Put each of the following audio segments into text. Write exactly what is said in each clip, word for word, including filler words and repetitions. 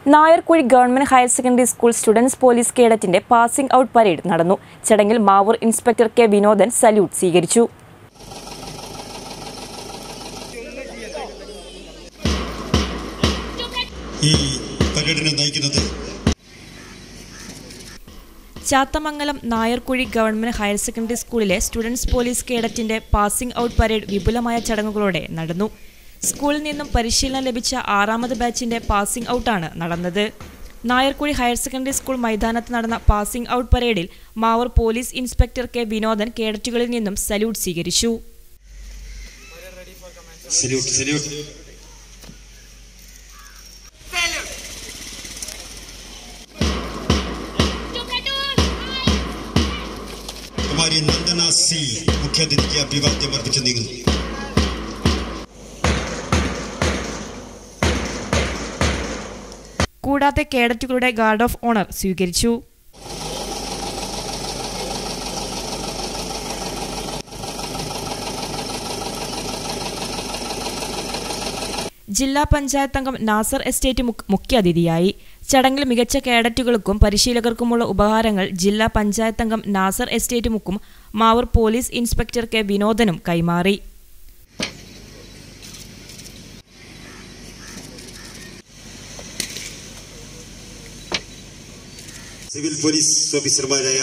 Nairkuzhi government higher secondary school students police കേഡറ്റിന്റെ passing out parade നടന്നു. ചടങ്ങിൽ Mavoor inspector K Vinodan salute സ്വീകരിച്ചു. ഈ പരേഡിനെ നയിക്കുന്നത് Chathamangalam Nayarkuzhi government higher secondary സ്കൂളിലെ സ്റ്റുഡൻസ് പോലീസ് കേഡറ്റിന്റെ പാസിംഗ് ഔട്ട് പരേഡ് വിപുലമായ ചടങ്ങുകളോടെ നടന്നു. സ്കൂളിൽ നിന്നും പരിശീലനം ലഭിച്ച ആറാമത് ബാച്ചിന്റെ പാസിംഗ് ഔട്ടാണ് നടന്നത്. നായർക്കുഴി ഹയർ സെക്കൻഡറി സ്കൂൾ മൈതാനത്ത് നടന്ന പാസിംഗ് ഔട്ട് പരേഡിൽ Mavoor police inspector K Vinodan കേഡറ്റുകളിൽ നിന്നും സല്യൂട്ട് സ്വീകരിച്ചു. कुमारी नंदना सी मुख्य अतिथि के अभिवाद्य अर्पिച്ചു നീങ്ങുന്നു. കൂടാതെ കേഡറ്റുകളുടെ ഗാർഡ് ഓഫ് ഓണർ സ്വീകരിച്ചു. ജില്ലാ പഞ്ചായത്ത് അംഗം നാസർ എസ്റ്റേറ്റ് മുഖ്യാതിഥിയായി. ചടങ്ങിൽ മികച്ച കേഡറ്റുകൾക്കും പരിശീലകർക്കുമുള്ള ഉപഹാരങ്ങൾ ജില്ലാ പഞ്ചായത്ത് അംഗം നാസർ എസ്റ്റേറ്റ് മുക്കും മാവൂർ പോലീസ് ഇൻസ്പെക്ടർ കെ വിനോദനും കൈമാറി. സിവിൽ പോലീസ് ഓഫീസർമാരായ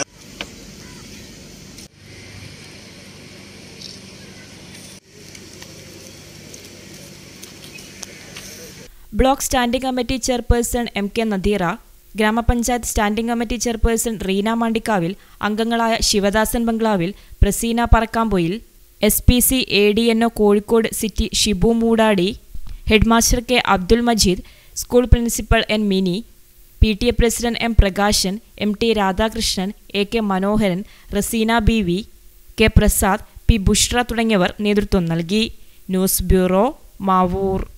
block standing committee chairperson M K Nadeera, gramapanchayat standing committee chairperson Reena Mandikkavil, അംഗങ്ങളായ Sivadasan Bungalavil, Praseena Parakkampoyil, S P C A D N O Kozhikode city Shibu Moodadi, headmaster K Abdul Majeed, school principal N Mini, P T A president M Prakashan, M T Radhakrishnan, A K Manoharan, Raseena B V, K Prasad, P Bushra തുടങ്ങിയവർ നേതൃത്വം നൽകി. News bureau, Mavoor.